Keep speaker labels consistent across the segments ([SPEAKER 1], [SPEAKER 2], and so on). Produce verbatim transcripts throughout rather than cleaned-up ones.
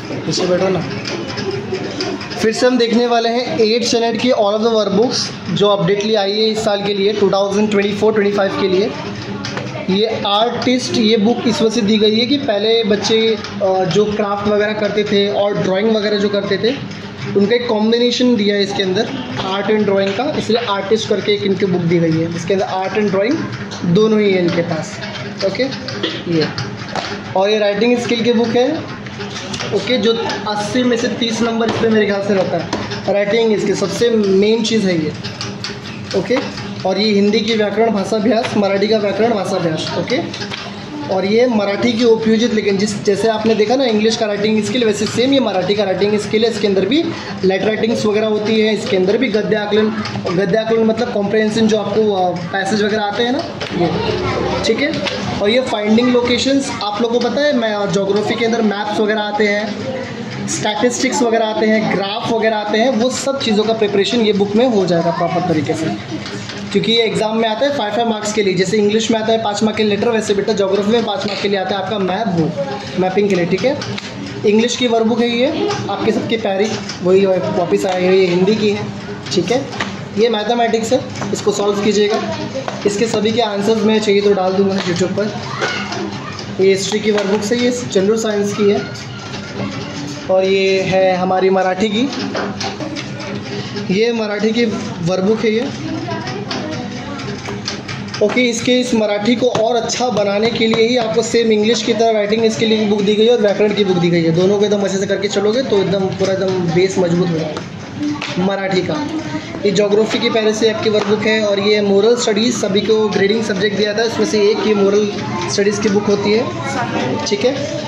[SPEAKER 1] पीछे बैठो ना। फिर से हम देखने वाले हैं एट स्टैंडर्ड की ऑल ऑफ द वर्कबुक्स जो अपडेटली आई है इस साल के लिए two thousand twenty four twenty five के लिए। ये आर्टिस्ट ये बुक इस वजह से दी गई है कि पहले बच्चे जो क्राफ्ट वगैरह करते थे और ड्राइंग वगैरह जो करते थे उनका एक कॉम्बिनेशन दिया है इसके अंदर आर्ट एंड ड्राइंग का, इसलिए आर्टिस्ट करके एक इनकी बुक दी गई है इसके अंदर आर्ट एंड ड्राइंग दोनों ही है इनके पास। ओके ये और ये राइटिंग स्किल की बुक है। ओके जो अस्सी में से तीस नंबर इस पर मेरे ख्याल से रहता है राइटिंग इसकी सबसे मेन चीज़ है ये। ओके और ये हिंदी की व्याकरण भाषाभ्यास, मराठी का व्याकरण भाषाभ्यास। ओके और ये मराठी की उपयोजित, लेकिन जिस जैसे आपने देखा ना इंग्लिश का राइटिंग स्किल वैसे सेम ये मराठी का राइटिंग स्किल है। इसके अंदर भी लेटर राइटिंग्स वगैरह होती है, इसके अंदर भी गद्य आकलन, गद्य आकलन मतलब कॉम्प्रहेंशन जो आपको पैसेज वगैरह आते हैं ना ये, ठीक है। और ये फाइंडिंग लोकेशंस आप लोगों को पता है, मैं ज्योग्राफी के अंदर मैप्स वगैरह आते हैं, स्टैटिस्टिक्स वगैरह आते हैं, ग्राफ वगैरह आते हैं, वो सब चीज़ों का प्रिपरेशन ये बुक में हो जाएगा प्रॉपर तरीके से, क्योंकि ये एग्जाम में आता है फाइव फाइव मार्क्स के लिए। जैसे इंग्लिश में आता है पाँच मार्क के लेटर, वैसे बेटा ज्योग्राफी में पाँच मार्क के लिए आता है आपका मैप बुक, मैपिंग के लिए, ठीक है। इंग्लिश की वर्कबुक है ये आपके सबकी प्यारी, वही वापस आई है, ये हिंदी की है, ठीक है। ये मैथमेटिक्स है, इसको सॉल्व कीजिएगा, इसके सभी के आंसर्स मैं चाहिए तो डाल दूँगा यूट्यूब पर। ये हिस्ट्री की वर्कबुक है, ये जनरल साइंस की है। और ये है हमारी मराठी की, ये मराठी की वर्कबुक है ये। ओके इसके इस मराठी को और अच्छा बनाने के लिए ही आपको सेम इंग्लिश की तरह राइटिंग इसके लिए बुक दी गई है और व्याकरण की बुक दी गई है। दोनों को एकदम अच्छे से करके चलोगे तो एकदम पूरा एकदम बेस मजबूत हो जाएगा मराठी का। ये ज्योग्राफी की पहले से आपकी वर्कबुक है। और ये मोरल स्टडीज़ सभी को ग्रेडिंग सब्जेक्ट दिया था, उसमें से एक ये मोरल स्टडीज़ की बुक होती है, ठीक है।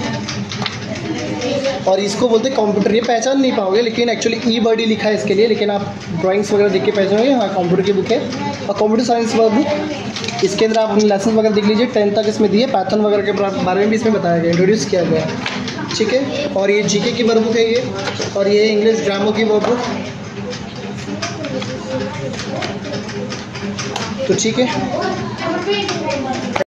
[SPEAKER 1] और इसको बोलते हैं कंप्यूटर, ये पहचान नहीं पाओगे लेकिन एक्चुअली ई बर्डी लिखा है इसके लिए, लेकिन आप ड्राइंग्स वगैरह देख के पहचानोगे हाँ कंप्यूटर की बुक है। और कंप्यूटर साइंस वर्कबुक, इसके अंदर आप अपने लेसन वगैरह देख लीजिए, टेंथ तक इसमें दिए, पैथन वगैरह के बारे में भी इसमें बताया गया, इंट्रोड्यूस किया गया, ठीक है। और ये जीके की वर्कबुक है ये, और ये इंग्लिश ग्रामर की वर्कबुक, तो ठीक है।